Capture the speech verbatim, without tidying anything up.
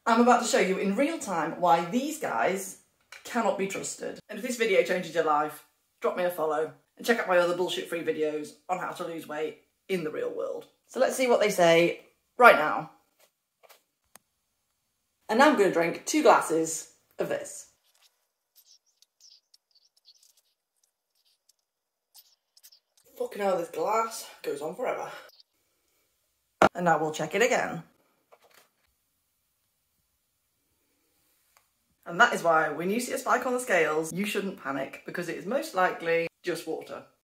I'm about to show you in real time why these guys cannot be trusted. And if this video changes your life, drop me a follow and check out my other bullshit-free videos on how to lose weight in the real world. So let's see what they say right now. And now I'm going to drink two glasses of this. Fucking hell, this glass goes on forever. And now we'll check it again. And that is why when you see a spike on the scales, you shouldn't panic, because it is most likely just water.